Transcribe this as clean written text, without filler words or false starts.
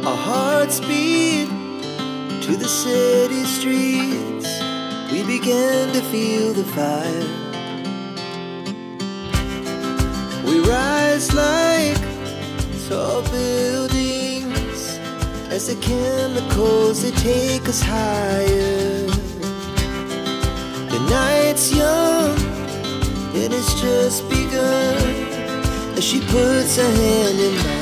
Our hearts beat to the city streets. We began to feel the fire. We rise like tall buildings as the chemicals, they take us higher. The night's young and it's just begun as she puts her hand in mine.